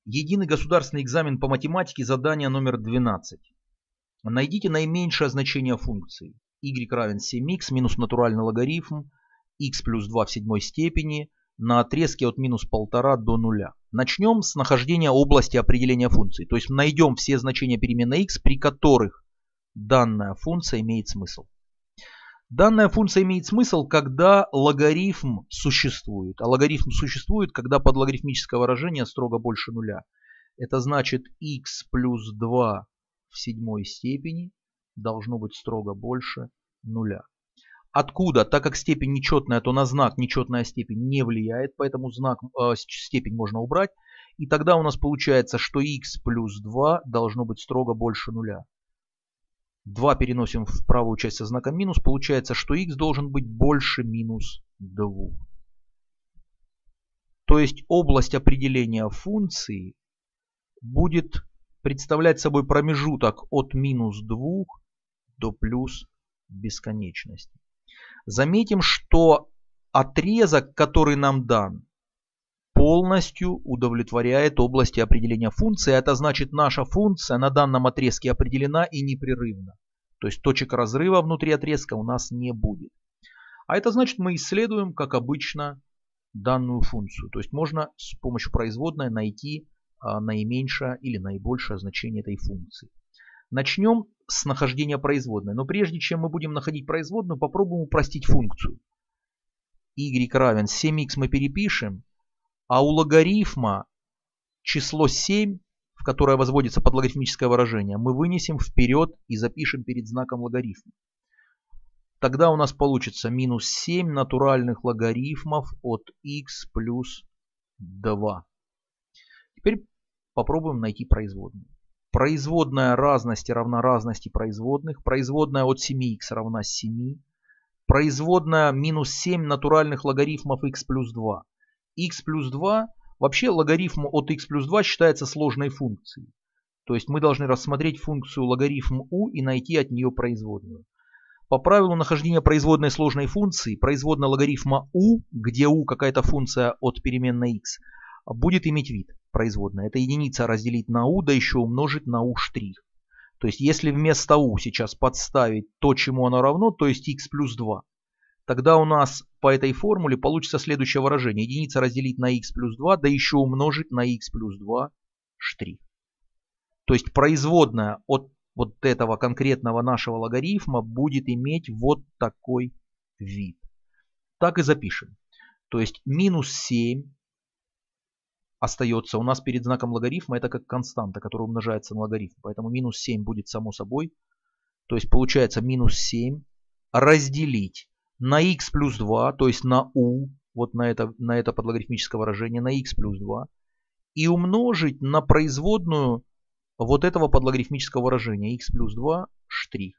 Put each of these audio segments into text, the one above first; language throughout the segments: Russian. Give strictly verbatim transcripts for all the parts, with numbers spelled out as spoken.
Единый государственный экзамен по математике, задание номер двенадцать. Найдите наименьшее значение функции. Y равен семь х минус натуральный логарифм x плюс два в седьмой степени на отрезке от минус полтора до нуля. Начнем с нахождения области определения функции. То есть найдем все значения переменной x, при которых данная функция имеет смысл. Данная функция имеет смысл, когда логарифм существует. А логарифм существует, когда подлогарифмическое выражение строго больше нуля. Это значит x плюс два в седьмой степени должно быть строго больше нуля. Откуда? Так как степень нечетная, то на знак нечетная степень не влияет, поэтому знак, э, степень можно убрать. И тогда у нас получается, что x плюс два должно быть строго больше нуля. два переносим в правую часть со знаком минус. Получается, что x должен быть больше минус двух. То есть область определения функции будет представлять собой промежуток от минус двух до плюс бесконечности. Заметим, что отрезок, который нам дан, полностью удовлетворяет области определения функции. Это значит, наша функция на данном отрезке определена и непрерывна. То есть точек разрыва внутри отрезка у нас не будет. А это значит, мы исследуем, как обычно, данную функцию. То есть можно с помощью производной найти а, наименьшее или наибольшее значение этой функции. Начнем с нахождения производной. Но прежде чем мы будем находить производную, попробуем упростить функцию. Y равен семь х мы перепишем. А у логарифма число семь, в которое возводится подлогарифмическое выражение, мы вынесем вперед и запишем перед знаком логарифма. Тогда у нас получится минус семь натуральных логарифмов от х плюс два. Теперь попробуем найти производную. Производная разности равна разности производных. Производная от семи х равна семи. Производная минус семь натуральных логарифмов х плюс два. Х плюс два, вообще логарифм от х плюс два считается сложной функцией. То есть мы должны рассмотреть функцию логарифм u и найти от нее производную. По правилу нахождения производной сложной функции, производная логарифма u, где u какая-то функция от переменной x, будет иметь вид производная. Это единица разделить на u, да еще умножить на u'. То есть если вместо u сейчас подставить то, чему оно равно, то есть х плюс два, тогда у нас по этой формуле получится следующее выражение. Единица разделить на х плюс два, да еще умножить на х плюс два штрих. То есть производная от вот этого конкретного нашего логарифма будет иметь вот такой вид. Так и запишем. То есть минус семь остается у нас перед знаком логарифма. Это как константа, которая умножается на логарифм. Поэтому минус семь будет само собой. То есть получается минус семь разделить на х плюс два, то есть на u, вот на это, на это подлогарифмическое выражение, на х плюс два, и умножить на производную вот этого подлогарифмического выражения, х плюс два штрих.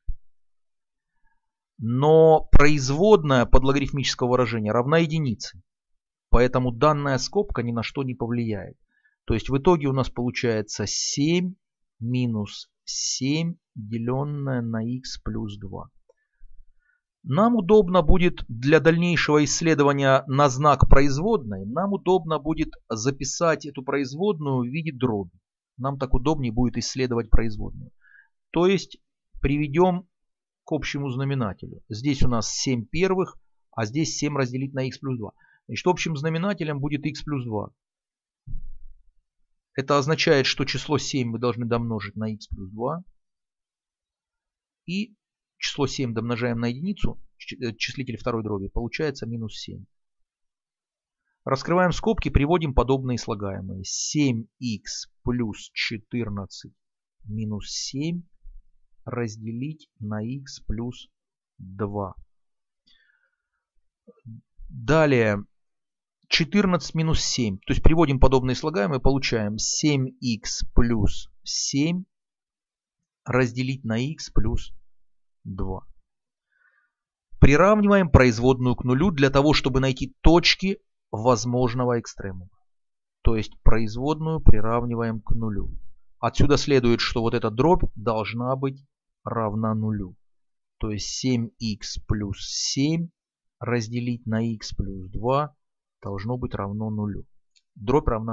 Но производная подлогарифмического выражения равна единице, поэтому данная скобка ни на что не повлияет. То есть в итоге у нас получается семь минус семь, деленное на х плюс два. Нам удобно будет для дальнейшего исследования на знак производной, нам удобно будет записать эту производную в виде дроби. Нам так удобнее будет исследовать производную. То есть приведем к общему знаменателю. Здесь у нас семь первых, а здесь семь разделить на х плюс два. Значит, общим знаменателем будет х плюс два. Это означает, что число семь мы должны домножить на х плюс два. И число семь домножаем на единицу, числитель второй дроби, получается минус семь. Раскрываем скобки, приводим подобные слагаемые. семь х плюс четырнадцать минус семь разделить на х плюс два. Далее четырнадцать минус семь. То есть приводим подобные слагаемые, получаем семь х плюс семь разделить на х плюс два. Приравниваем производную к нулю для того, чтобы найти точки возможного экстремума. То есть производную приравниваем к нулю. Отсюда следует, что вот эта дробь должна быть равна нулю. То есть семь х плюс семь разделить на х плюс два должно быть равно нулю. Дробь равна нулю.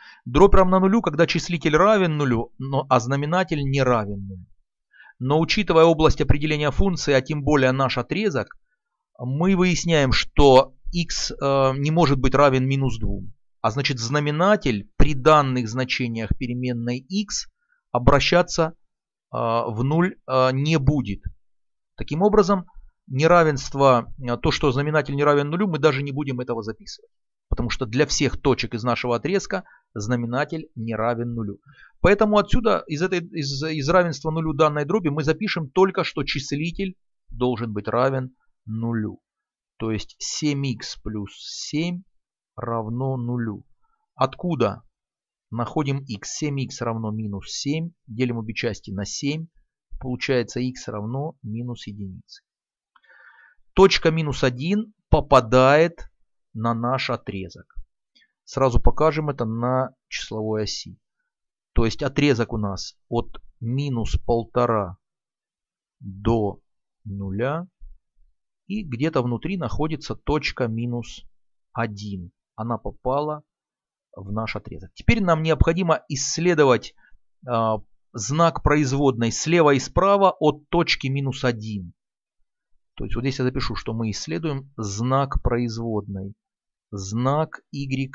Дробь равна нулю, когда числитель равен нулю, но, а знаменатель не равен нулю. Но учитывая область определения функции, а тем более наш отрезок, мы выясняем, что x э, не может быть равен минус двум. А значит, знаменатель при данных значениях переменной x обращаться э, в нуль э, не будет. Таким образом, неравенство, то, что знаменатель не равен нулю, мы даже не будем этого записывать. Потому что для всех точек из нашего отрезка знаменатель не равен нулю. Поэтому отсюда, из, этой, из, из равенства нулю данной дроби, мы запишем только, что числитель должен быть равен нулю. То есть семь икс плюс семь равно нулю. Откуда? Находим x. семь икс равно минус семь. Делим обе части на семь. Получается x равно минус единице. Точка минус один попадает на наш отрезок. Сразу покажем это на числовой оси. То есть отрезок у нас от минус полтора до нуля. И где-то внутри находится точка минус один. Она попала в наш отрезок. Теперь нам необходимо исследовать э, знак производной слева и справа от точки минус один. То есть вот здесь я запишу, что мы исследуем знак производной. Знак y'.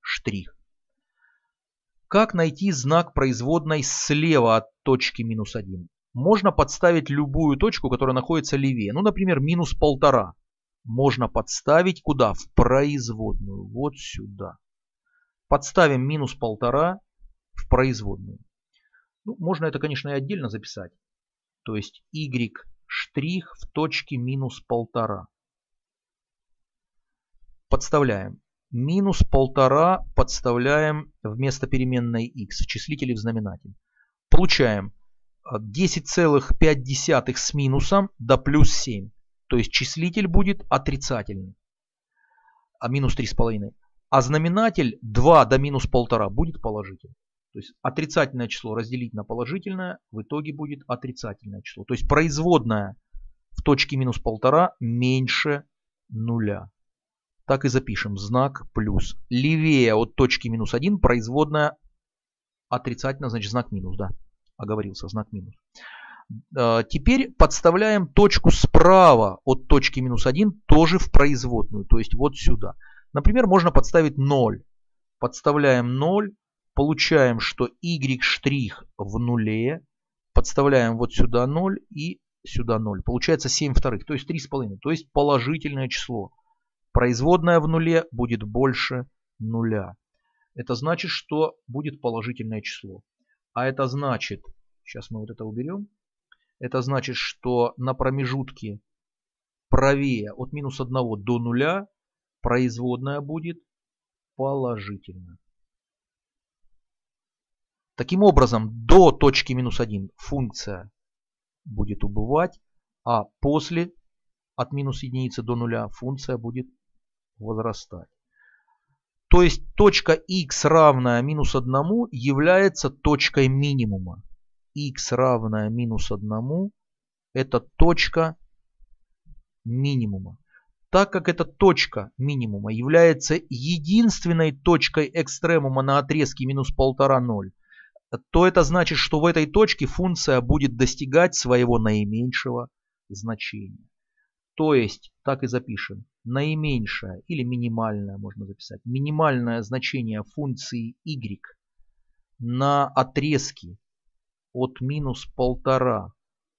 Как найти знак производной слева от точки минус один? Можно подставить любую точку, которая находится левее. Ну, например, минус полтора. Можно подставить куда? В производную. Вот сюда. Подставим минус полтора в производную. Ну, можно это, конечно, и отдельно записать. То есть y' в точке минус полтора. Подставляем. Минус полтора подставляем вместо переменной x в числителе в знаменатель. Получаем десять целых пять десятых с минусом до плюс семь. То есть числитель будет отрицательный. А минус три с половиной. А знаменатель два до минус полтора будет положительный. То есть отрицательное число разделить на положительное, в итоге будет отрицательное число. То есть производная в точке минус полтора меньше нуля. Так и запишем знак плюс. Левее от точки минус один производная отрицательно, значит знак минус. Да, оговорился, знак минус. Теперь подставляем точку справа от точки минус один тоже в производную. То есть вот сюда. Например, можно подставить ноль. Подставляем ноль. Получаем, что y' в нуле. Подставляем вот сюда ноль и сюда ноль. Получается семь вторых. То есть три с половиной. То есть положительное число. Производная в нуле будет больше нуля. Это значит, что будет положительное число. А это значит, сейчас мы вот это уберем. Это значит, что на промежутке правее от минус одного до нуля производная будет положительная. Таким образом, до точки минус один функция будет убывать, а после от минус единицы до нуля функция будет возрастать. То есть точка x равная минус одному является точкой минимума. X равная минус одному это точка минимума. Так как эта точка минимума является единственной точкой экстремума на отрезке минус полтора ноль, то это значит, что в этой точке функция будет достигать своего наименьшего значения. То есть, так и запишем, наименьшее или минимальное можно записать. Минимальное значение функции y на отрезке от минус полтора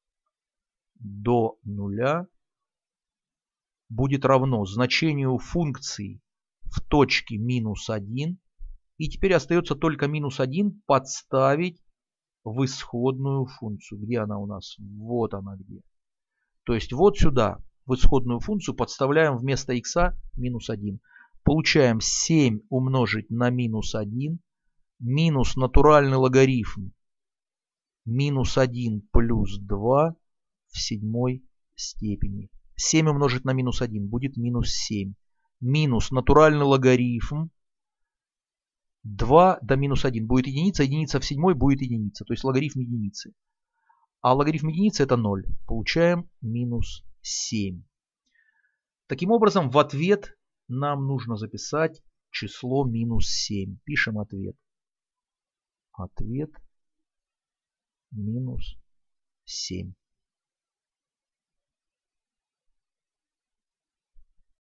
до нуля будет равно значению функции в точке минус один. И теперь остается только минус один подставить в исходную функцию. Где она у нас? Вот она где. То есть вот сюда в исходную функцию подставляем вместо x минус один. Получаем семь умножить на минус один. Минус натуральный логарифм. Минус один плюс два в седьмой степени. семь умножить на минус один будет минус семь. Минус натуральный логарифм. два до минус один будет единица. Единица в седьмой будет единица. То есть логарифм единицы. А логарифм единицы это ноль. Получаем минус семь. Таким образом, в ответ нам нужно записать число минус семь. Пишем ответ. Ответ минус семь.